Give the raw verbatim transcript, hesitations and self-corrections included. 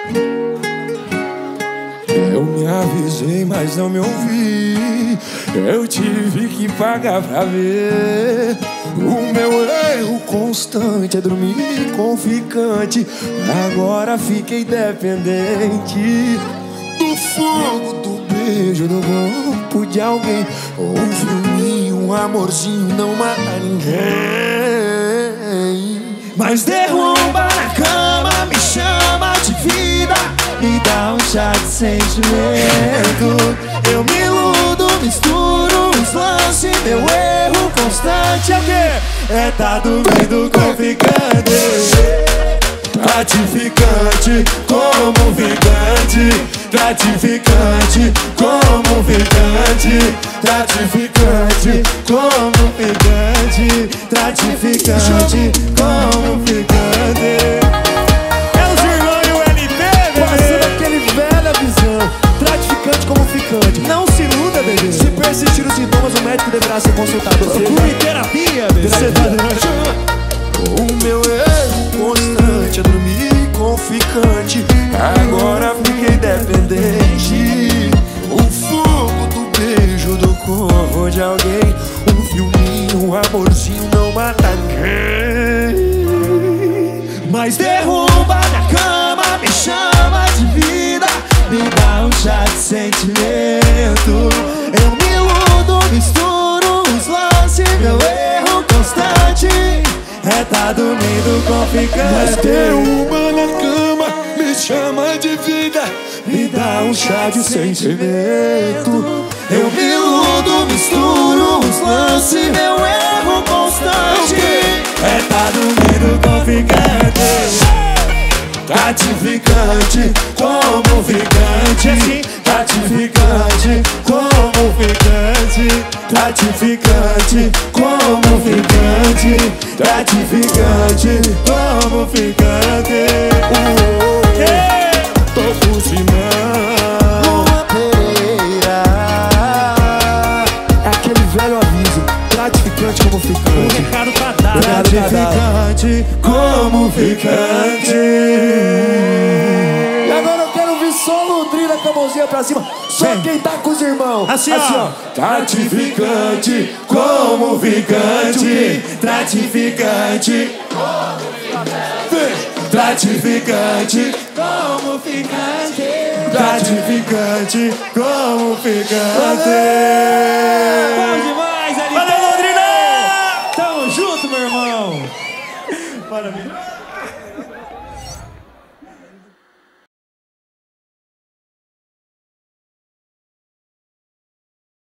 Eu me avisei, mas não me ouvi. Eu tive que pagar pra ver. O meu erro constante é dormir com ficante. Agora fiquei dependente do fogo, do beijo, do corpo de alguém. Um filminho, um amorzinho, não mata ninguém. Mas derruba na cama, me chama de vida, me dá um chá de sentimento. Eu me iludo, misturo os lances, meu erro constante é o quê? É tá dormindo com ficante. Gratificante como ficante, gratificante como ficante, gratificante como ficante, gratificante como ficante. É o Zirlão e o L P, bebê. Passando aquele velha visão, gratificante como ficante. Não se iluda, bebê. Se persistir os sintomas, o médico deverá ser consultado. Procure terapia, bebê. O meu erro constante é dormir com ficante. Agora fiquei dependente. O fogo do beijo, do corpo de alguém. Um filminho, um amorzinho, não mata ninguém. Mas derruba na cama, me chama de vida, me dá um chá de sentimento. Eu me iludo, misturo os lances, meu erro constante é tá dormindo com ficante. Mas derruba na cama, me chama de vida, me dá um chá de sentimento. Eu me iludo, misturo os lances, meu erro constante é tá dormindo com ficante. Gratificante como ficante, gratificante como ficante, gratificante como ficante, gratificante como ficante. Uh, yeah. Tô buzinando uma pereira. É aquele velho aviso, gratificante como ficante. Um recado pra dar, gratificante como ficante. E agora eu quero ouvir só Londrina com a mãozinha pra cima. Só Vem. quem tá com os irmãos. Assim, assim ó. ó. Gratificante como ficante, gratificante como ficante, gratificante como ficante, gratificante como ficante. Bom demais, L P! Valeu, Londrina! Tamo junto, meu irmão! Maravilha!